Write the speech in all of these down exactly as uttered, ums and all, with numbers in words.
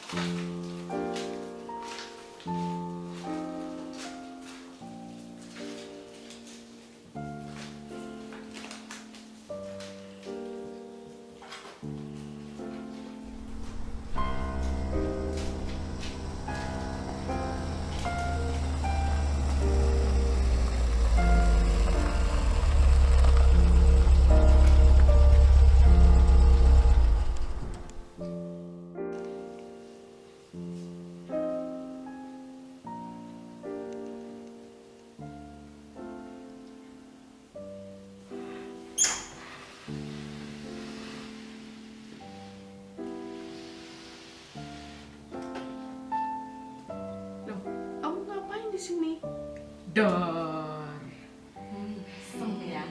Sini dor hmm, ya.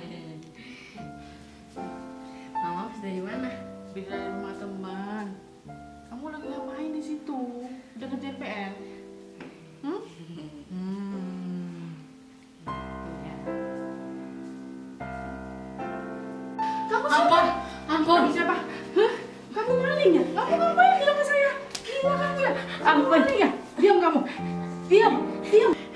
Mama habis dari mana? Habis dari rumah teman. Kamu lagi ngapain di situ? Udah ngerjain P R? Hmm? Hmm. Ya. Kamu ampun, ampun. Siapa? Hah? Kamu maling ya? Kamu ngapain bilang ke saya? Gila kamu ya? Kamu maling ya? Diam kamu. Diam, diam.